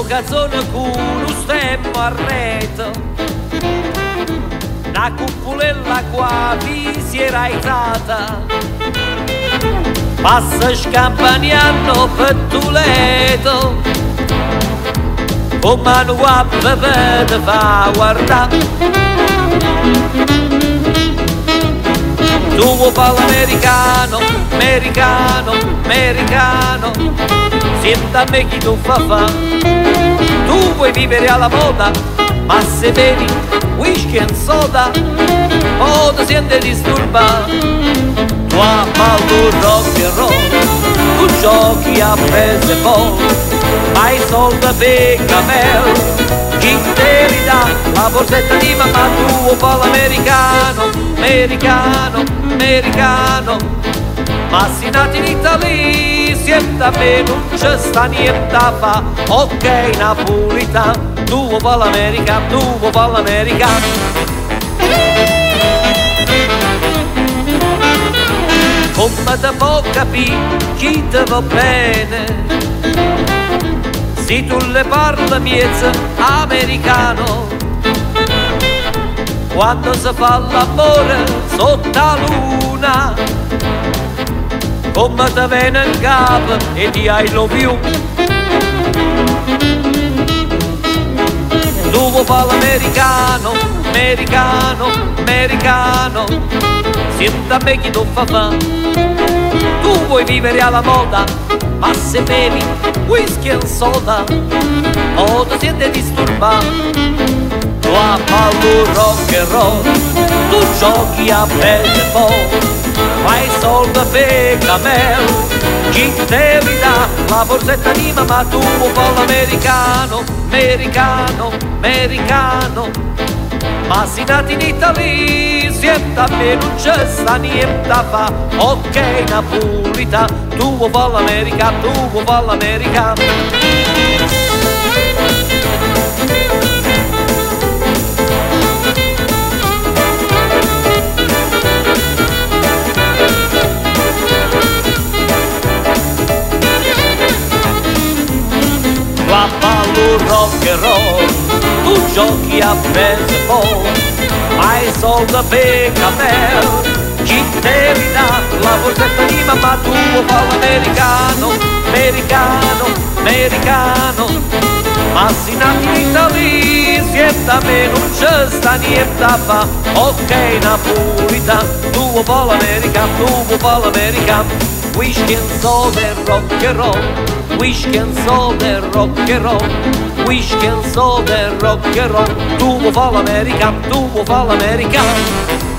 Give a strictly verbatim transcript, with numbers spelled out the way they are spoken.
sto cazzone con uno stemmo a rete, una cupolella qua vi si era aizzata, passa scampagnando per Tuleto, con mano a bere te fa guardare. Tu vuoi fare l'americano, americano, americano, senta a me chi tu fa fa. Tu vuoi vivere alla moda, ma se bevi whisky e soda, o ti senti disturbato. Tu a ballo rock and roll, tu giochi a baseball, hai soldi per camel. Chi te li dà la borsetta di mamma, tu vuoi fare l'americano, americano, americano, ma si nati in Italia, siete a me non c'è sta niente a fa, ok napolitano, tu vuoi fare l'America, tu vuoi fare l'America. Come te può capire chi te va bene, se tu le parli miezza americano, quando si fa l'amore sotto la luna, come te viene in capo e ti I love you. Tu vuoi fare l'americano, americano, americano, senta a me chi tu fa fa. Tu vuoi vivere alla moda, ma se bevi whisky e soda, o ti senti disturbato. Tu a ballo rock and roll, tu giochi a baseball, fai soldi per camel. Chi te li dà la borsetta di mamma, tu vuoi fare l'americano, americano, americano, ma si nati in Italia, siete a me non c'è sta niente a fa, ok napolitano, tu vuoi fare l'America, tu vuoi fare l'America. Tu a ballo rock and roll, tu giochi a baseball, hai soldi per camel. Chi te li dà la borsetta di mamma, tu vuoi fare l'americano, americano, americano, ma si nati in Italia, siete a me non c'è sta niente a fa, ok napolitano, tu vuoi fare l'America, tu vuoi fare l'America. Whisky and soda e rock and roll, whisky and soda e rock and roll, whisky and soda e rock and roll, tu vuoi fare l'America, tu vuoi fare l'America.